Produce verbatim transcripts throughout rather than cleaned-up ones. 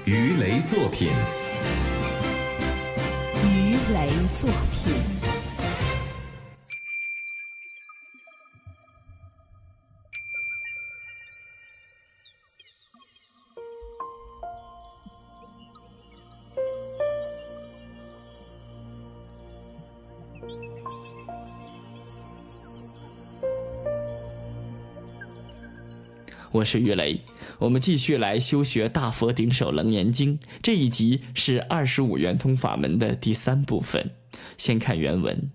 鱼雷作品， 鱼雷作品。 我是鱼雷，我们继续来修学大佛顶首楞严经，这一集是二十五圆通法门的第三部分。先看原文：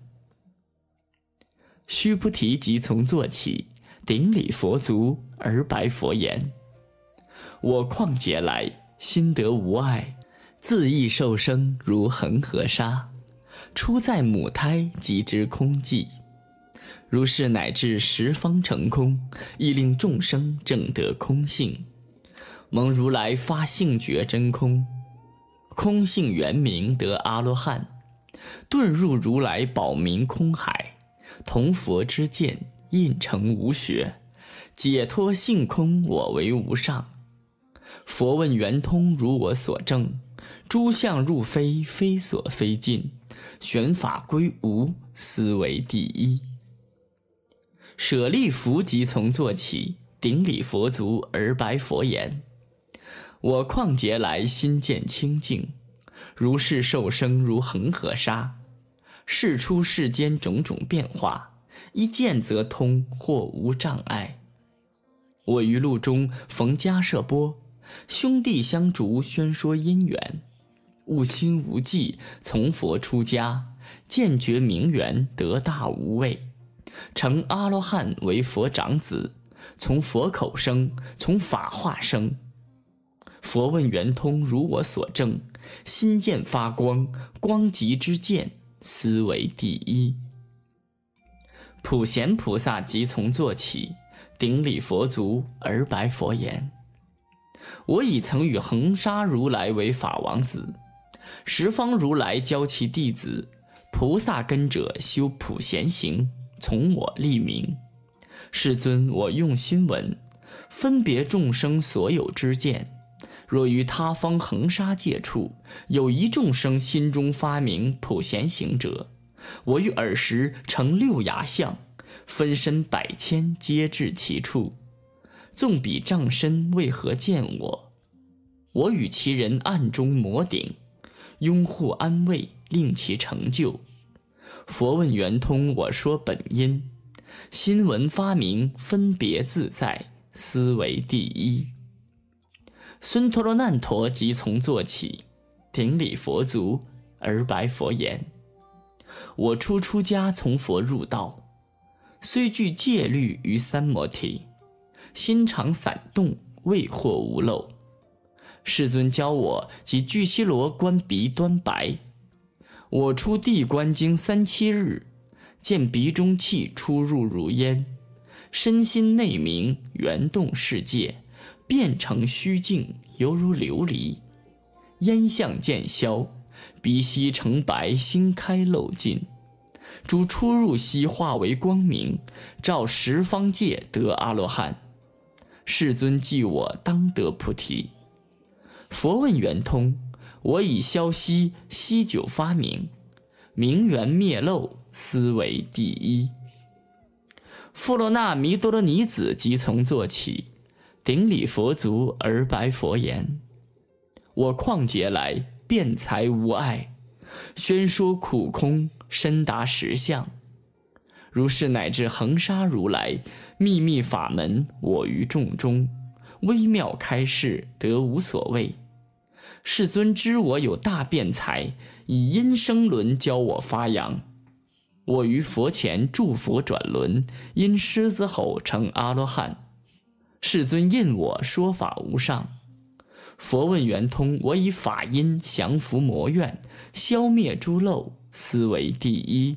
须菩提即从坐起，顶礼佛足而白佛言：我旷劫来心得无碍，自意受生如恒河沙，出在母胎即知空寂。如是乃至十方成空，亦令众生证得空性。蒙如来发性觉真空，空性圆明得阿罗汉，遁入如来宝明空海，同佛之见，印成无学，解脱性空我为无上。佛问圆通如我所证，诸相入非，非所非尽，玄法归无，斯为第一。舍利弗即从坐起，顶礼佛足而白佛言：我旷劫来心见清净，如是受生如恒河沙，世出世间种种变化，一见则通，或无障碍。我于路中逢迦摄波，兄弟相逐宣说因缘，悟心无忌，从佛出家，见觉明圆，得大无畏，成阿罗汉为佛长子，从佛口生，从法化生。佛问圆通如我所证，心见发光，光极之见，斯为第一。普贤菩萨即从坐起，顶礼佛足而白佛言：我已曾与恒沙如来为法王子，十方如来教其弟子菩萨根者修普贤行，从我立名。世尊，我用心闻，分别众生所有之见，若于他方恒沙界处，有一众生心中发明普贤行者，我于尔时成六牙相，分身百千，皆至其处。纵彼障身，为何见我？我与其人暗中摩顶，拥护安慰，令其成就。佛问圆通，我说本因，心闻发明，分别自在，斯为第一。孙陀罗难陀即从坐起，顶礼佛足而白佛言：我初出家从佛入道，虽具戒律于三摩提，心常散动，未获无漏。世尊教我即巨西罗观鼻端白，我出地观经三七日，见鼻中气出入如烟，身心内明，圆动世界，变成虚境，犹如琉璃。烟相渐消，鼻息成白，心开漏尽。诸出入息化为光明，照十方界得阿罗汉。世尊记我当得菩提。佛问圆通，我以消息息久发明，明圆灭漏，斯为第一。富罗那弥多罗尼子即从坐起，顶礼佛足而白佛言：我旷劫来辩才无碍，宣说苦空，深达实相。如是乃至恒沙如来秘密法门，我于众中微妙开示，得无所谓。世尊知我有大辩才，以因生轮教我发扬。我于佛前助佛转轮，因狮子吼成阿罗汉。世尊印我说法无上。佛问圆通，我以法音降伏魔怨，消灭诸漏，斯为第一。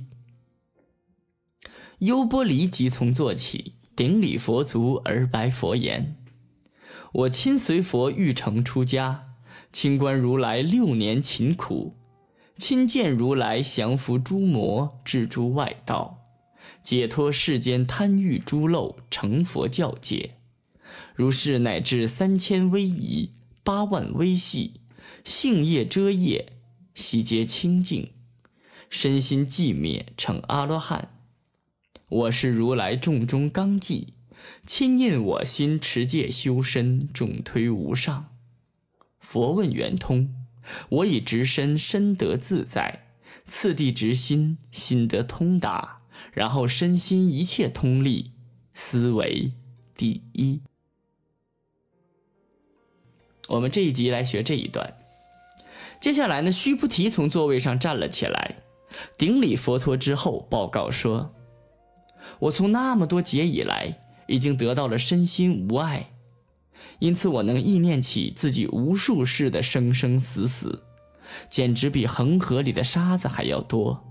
优波离即从坐起，顶礼佛足而白佛言：我亲随佛欲成出家，亲观如来六年勤苦，亲见如来降伏诸魔，治诸外道，解脱世间贪欲诸漏，成佛教界。如是乃至三千威仪，八万微细， 性业遮业，悉皆清净，身心寂灭，成阿罗汉。我是如来众中纲纪，亲印我心，持戒修身，众推无上。佛问圆通，我以直身，身得自在，次第直心，心得通达，然后身心一切通力，思维第一。我们这一集来学这一段。接下来呢，须菩提从座位上站了起来，顶礼佛陀之后报告说，我从那么多劫以来已经得到了身心无碍，因此我能意念起自己无数世的生生死死，简直比恒河里的沙子还要多。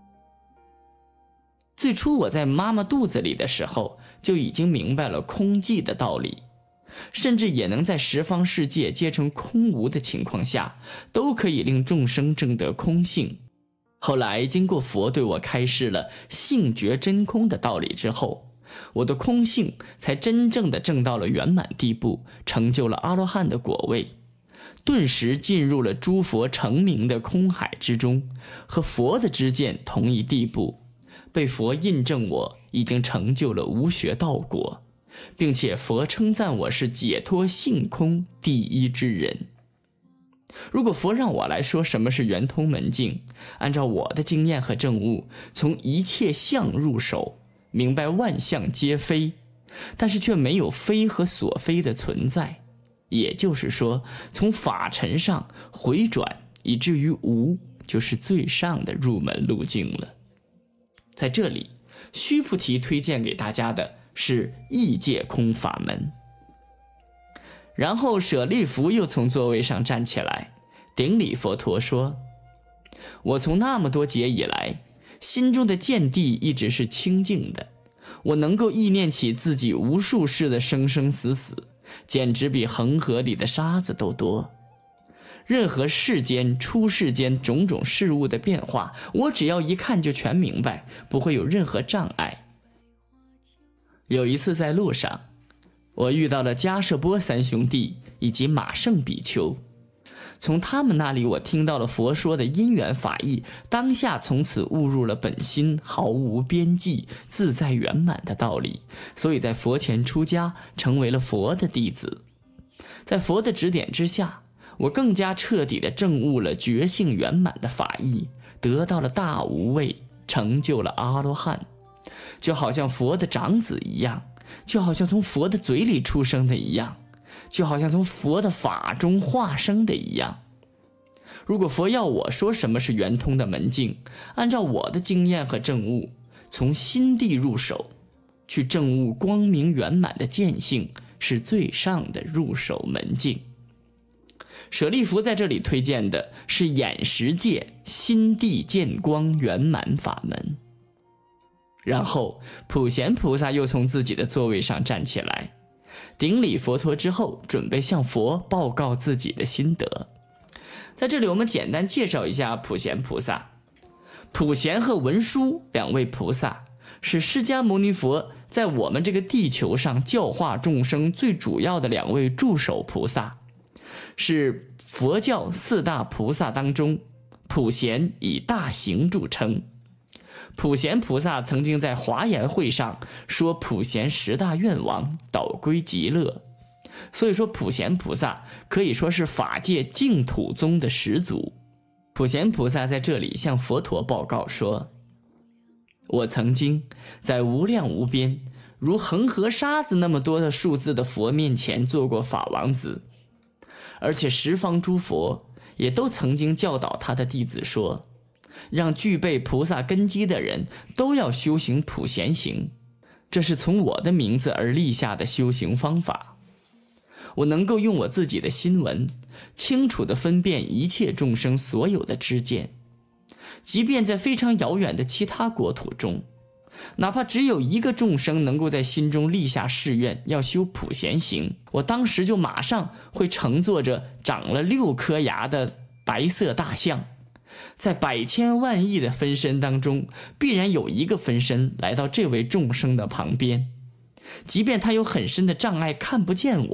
最初我在妈妈肚子里的时候就已经明白了空寂的道理，甚至也能在十方世界皆成空无的情况下，都可以令众生证得空性。后来经过佛对我开示了性觉真空的道理之后，我的空性才真正的证到了圆满地步，成就了阿罗汉的果位，顿时进入了诸佛成名的空海之中，和佛的知见同一地步，被佛印证我已经成就了无学道果，并且佛称赞我是解脱性空第一之人。如果佛让我来说什么是圆通门径，按照我的经验和证悟，从一切相入手，明白万象皆非，但是却没有非和所非的存在，也就是说，从法尘上回转以至于无，就是最上的入门路径了。在这里，须菩提推荐给大家的是异界空法门。然后舍利弗又从座位上站起来，顶礼佛陀说，我从那么多劫以来，心中的见地一直是清净的，我能够意念起自己无数世的生生死死，简直比恒河里的沙子都多。任何世间出世间种种事物的变化，我只要一看就全明白，不会有任何障碍。有一次在路上，我遇到了迦摄波三兄弟以及马胜比丘，从他们那里我听到了佛说的因缘法义，当下从此悟入了本心毫无边际自在圆满的道理，所以在佛前出家，成为了佛的弟子。在佛的指点之下，我更加彻底地证悟了觉性圆满的法义，得到了大无畏，成就了阿罗汉，就好像佛的长子一样，就好像从佛的嘴里出生的一样，就好像从佛的法中化生的一样。如果佛要我说什么是圆通的门径，按照我的经验和证悟，从心地入手，去证悟光明圆满的见性，是最上的入手门径。舍利弗在这里推荐的是眼识界心地见光圆满法门。然后普贤菩萨又从自己的座位上站起来，顶礼佛陀之后，准备向佛报告自己的心得。在这里我们简单介绍一下普贤菩萨。普贤和文殊两位菩萨是释迦牟尼佛在我们这个地球上教化众生最主要的两位助手菩萨，是佛教四大菩萨当中，普贤以大行著称。普贤菩萨曾经在华严会上说普贤十大愿王导归极乐，所以说普贤菩萨可以说是法界净土宗的始祖。普贤菩萨在这里向佛陀报告说，我曾经在无量无边如恒河沙子那么多的数字的佛面前做过法王子，而且十方诸佛也都曾经教导他的弟子说，让具备菩萨根基的人都要修行普贤行，这是从我的名字而立下的修行方法。我能够用我自己的心闻，清楚地分辨一切众生所有的知见，即便在非常遥远的其他国土中，哪怕只有一个众生能够在心中立下誓愿要修普贤行，我当时就马上会乘坐着长了六颗牙的白色大象，在百千万亿的分身当中，必然有一个分身来到这位众生的旁边，即便他有很深的障碍看不见我，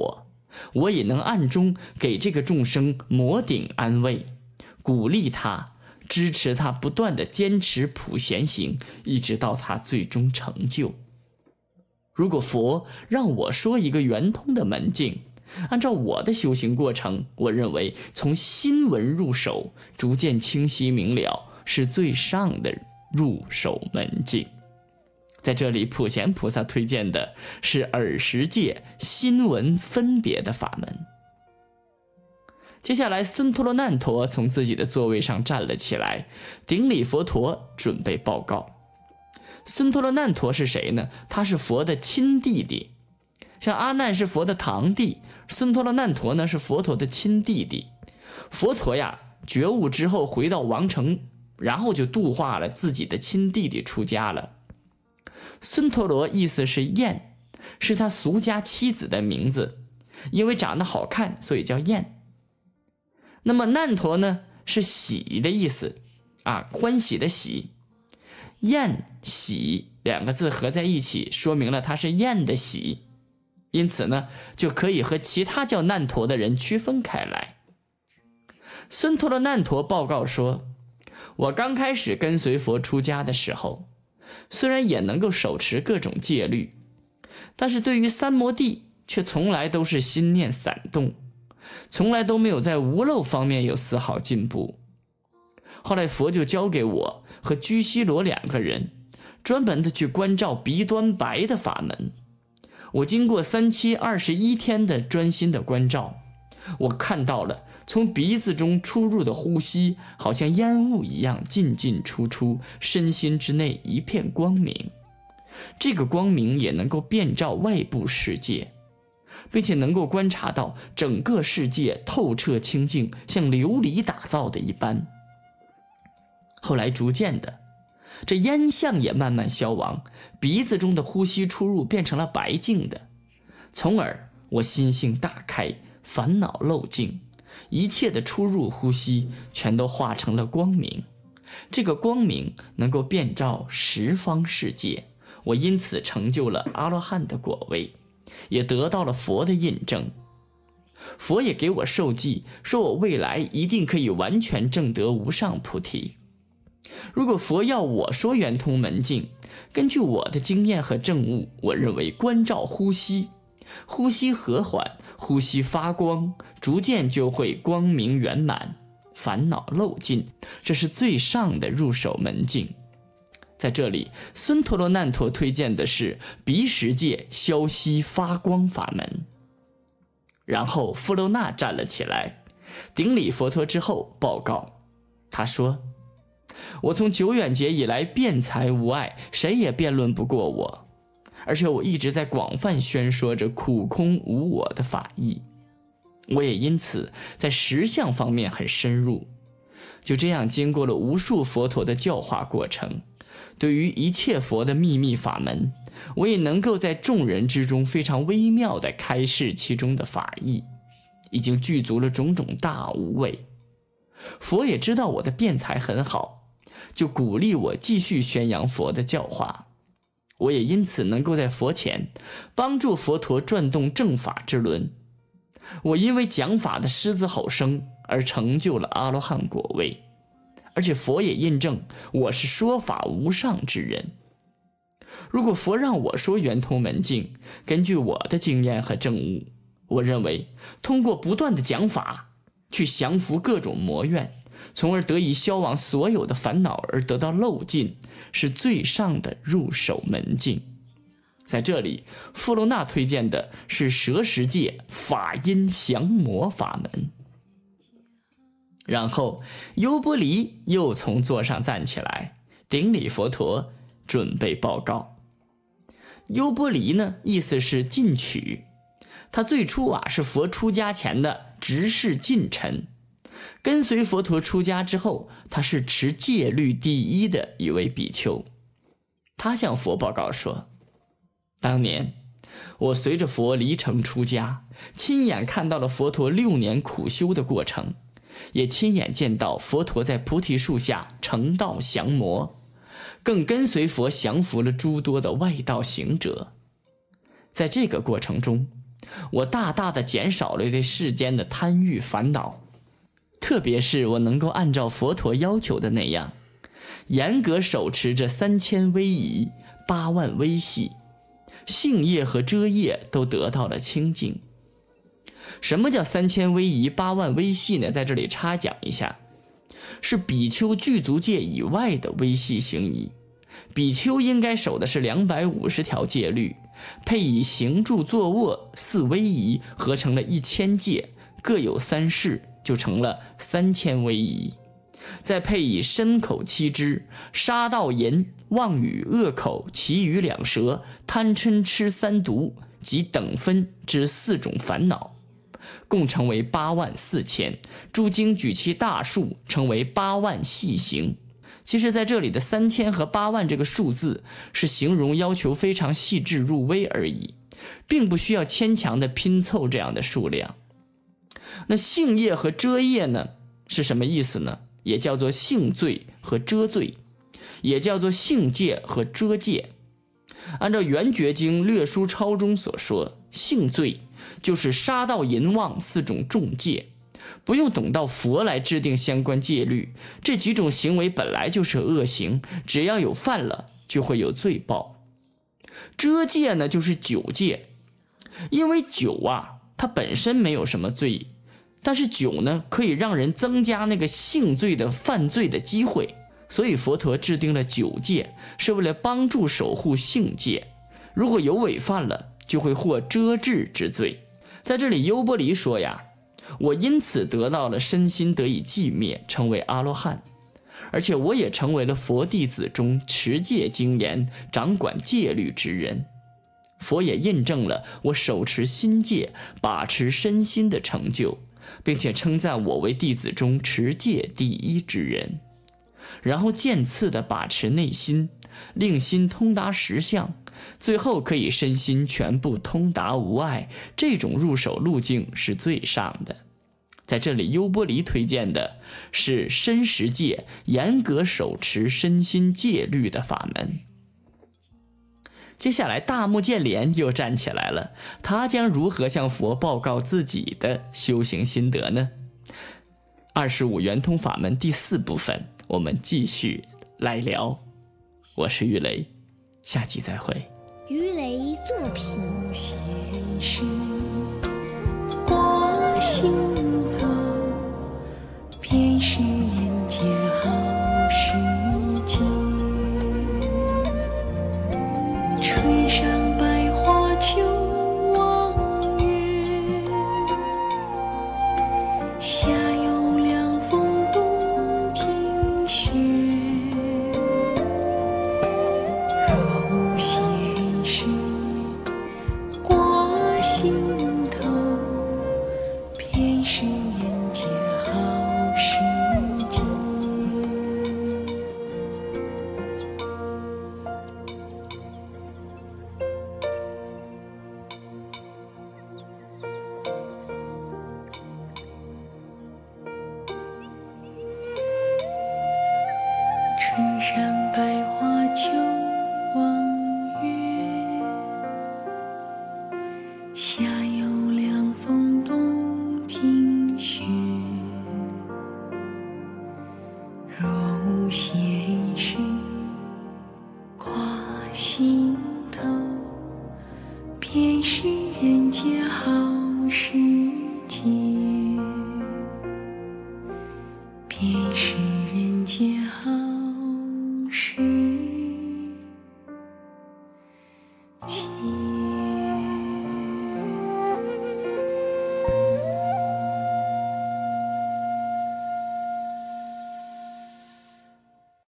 我也能暗中给这个众生摩顶安慰，鼓励他，支持他不断地坚持普贤行，一直到他最终成就。如果佛让我说一个圆通的门径，按照我的修行过程，我认为从心闻入手，逐渐清晰明了，是最上的入手门径。在这里，普贤菩萨推荐的是耳识界心闻分别的法门。接下来，孙陀罗难陀从自己的座位上站了起来，顶礼佛陀，准备报告。孙陀罗难陀是谁呢？他是佛的亲弟弟，像阿难是佛的堂弟，孙陀罗难陀呢是佛陀的亲弟弟。佛陀呀，觉悟之后回到王城，然后就度化了自己的亲弟弟出家了。孙陀罗意思是艳，是他俗家妻子的名字，因为长得好看，所以叫艳。那么难陀呢，是喜的意思啊，欢喜的喜。艳喜两个字合在一起，说明了他是艳的喜，因此呢，就可以和其他叫难陀的人区分开来。孙陀罗难陀报告说，我刚开始跟随佛出家的时候，虽然也能够手持各种戒律，但是对于三摩地却从来都是心念散动，从来都没有在无漏方面有丝毫进步。后来佛就交给我和居西罗两个人，专门的去关照鼻端白的法门。我经过三七二十一天的专心的关照，我看到了从鼻子中出入的呼吸，好像烟雾一样进进出出，身心之内一片光明。这个光明也能够遍照外部世界，并且能够观察到整个世界透彻清净，像琉璃打造的一般。后来逐渐的，这烟相也慢慢消亡，鼻子中的呼吸出入变成了白净的，从而我心性大开，烦恼漏尽，一切的出入呼吸全都化成了光明。这个光明能够遍照十方世界，我因此成就了阿罗汉的果位，也得到了佛的印证。佛也给我授记，说我未来一定可以完全证得无上菩提。如果佛要我说圆通门径，根据我的经验和证悟，我认为关照呼吸，呼吸和缓，呼吸发光，逐渐就会光明圆满，烦恼漏尽，这是最上的入手门径。在这里，孙陀罗难陀推荐的是鼻识界消息发光法门。然后富楼那站了起来，顶礼佛陀之后报告，他说，我从久远劫以来辩才无碍，谁也辩论不过我，而且我一直在广泛宣说着苦空无我的法义，我也因此在实相方面很深入。就这样经过了无数佛陀的教化过程，对于一切佛的秘密法门，我也能够在众人之中非常微妙地开示其中的法义，已经具足了种种大无畏。佛也知道我的辩才很好，就鼓励我继续宣扬佛的教化。我也因此能够在佛前帮助佛陀转动正法之轮。我因为讲法的狮子吼声而成就了阿罗汉果位，而且佛也印证我是说法无上之人。如果佛让我说圆通门径，根据我的经验和证悟，我认为通过不断的讲法去降服各种魔怨，从而得以消亡所有的烦恼而得到漏尽，是最上的入手门径。在这里，富楼那推荐的是蛇识界法音降魔法门。然后优波离又从座上站起来，顶礼佛陀，准备报告。优波离呢，意思是进取，他最初啊是佛出家前的执事近臣，跟随佛陀出家之后，他是持戒律第一的一位比丘。他向佛报告说，当年我随着佛离城出家，亲眼看到了佛陀六年苦修的过程，也亲眼见到佛陀在菩提树下成道降魔，更跟随佛降服了诸多的外道行者。在这个过程中， 我大大的减少了对世间的贪欲烦恼。特别是我能够按照佛陀要求的那样，严格手持着三千威仪，八万微细，性业和遮业都得到了清净。什么叫三千威仪，八万微细呢？在这里插讲一下，是比丘具足戒以外的微细行仪。比丘应该守的是两百五十条戒律，配以行住坐卧四威仪，合成了一千戒，各有三事，就成了三千威仪。再配以身口七支、杀盗淫、妄语恶口、绮语两舌、贪嗔痴三毒及等分之四种烦恼，共成为八万四千。诸经举其大数，成为八万细行。其实在这里的三千和八万这个数字是形容要求非常细致入微而已，并不需要牵强的拼凑这样的数量。那性业和遮业呢，是什么意思呢？也叫做性罪和遮罪，也叫做性戒和遮戒。按照圆觉经略书抄中所说，性罪就是杀盗淫妄四种重戒，不用等到佛来制定相关戒律，这几种行为本来就是恶行，只要有犯了就会有罪报。遮戒呢，就是酒戒，因为酒啊，它本身没有什么罪，但是酒呢，可以让人增加那个性罪的犯罪的机会，所以佛陀制定了酒戒，是为了帮助守护性戒。如果有违犯了，就会获遮制之罪。在这里优波离说呀，我因此得到了身心得以寂灭，成为阿罗汉，而且我也成为了佛弟子中持戒精严、掌管戒律之人。佛也印证了我手持心戒、把持身心的成就，并且称赞我为弟子中持戒第一之人。然后渐次地把持内心，令心通达实相，最后可以身心全部通达无碍，这种入手路径是最上的。在这里优波离推荐的是身实戒，严格手持身心戒律的法门。接下来大目犍连又站起来了，他将如何向佛报告自己的修行心得呢？二十五圆通法门第四部分，我们继续来聊。我是玉雷，下集再会。 鱼雷作品现实挂心头，便是人间好时节。春上百花秋望月，夏有凉风冬听雪。若无闲事挂心头，便是人间好时节。春上百花秋望月，夏有凉风冬听雪。若无闲事挂心头，便是人间好时节，便是